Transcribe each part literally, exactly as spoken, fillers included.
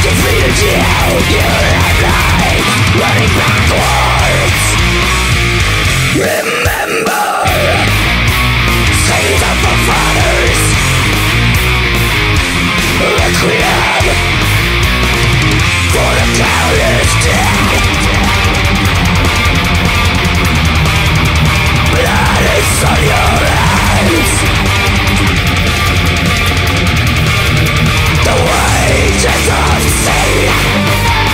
defeated you. You live life running backwards. Remember, saints of our fathers. Requiem for the countless dead. Blood is on your hands. The wages of sin.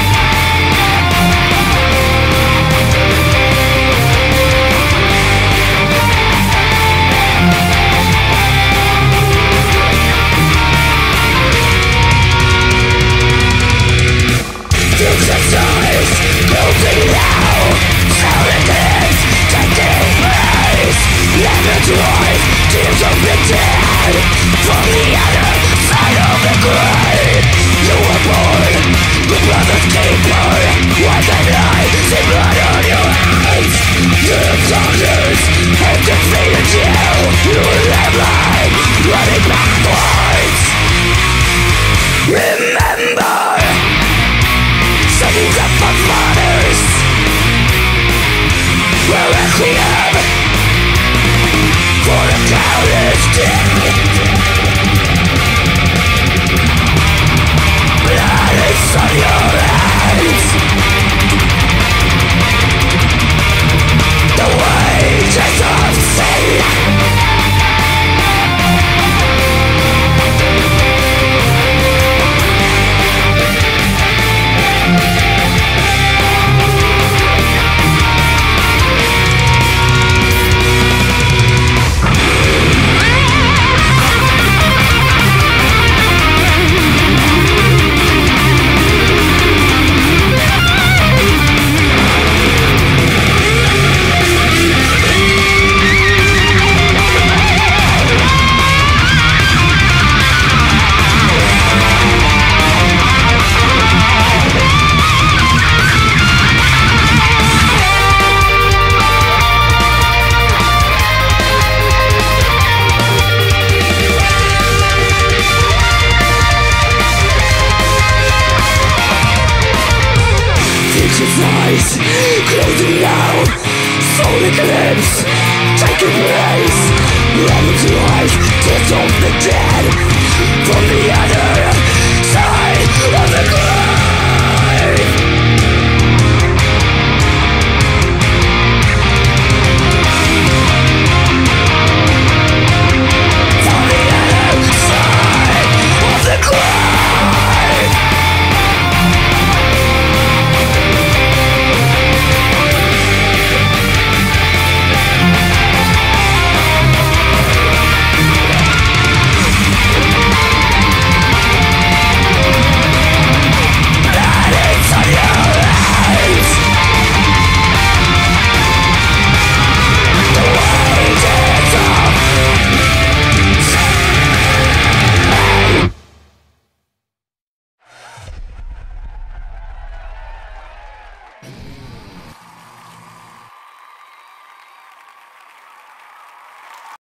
Exercise, building now. Sound and dance, taking place. Never drive, tears of the dead. From the other side of the grave. You were born, your brother's keeper. What can I see blood on your hands? Your soldiers have defeated you. You live life running backwards. Remember, sons of our fathers will requiem for the countless dead. Blood is on your hands. The wages of sin. Closing now, soul eclipse taking place. Love to life, tears of the dead. From the other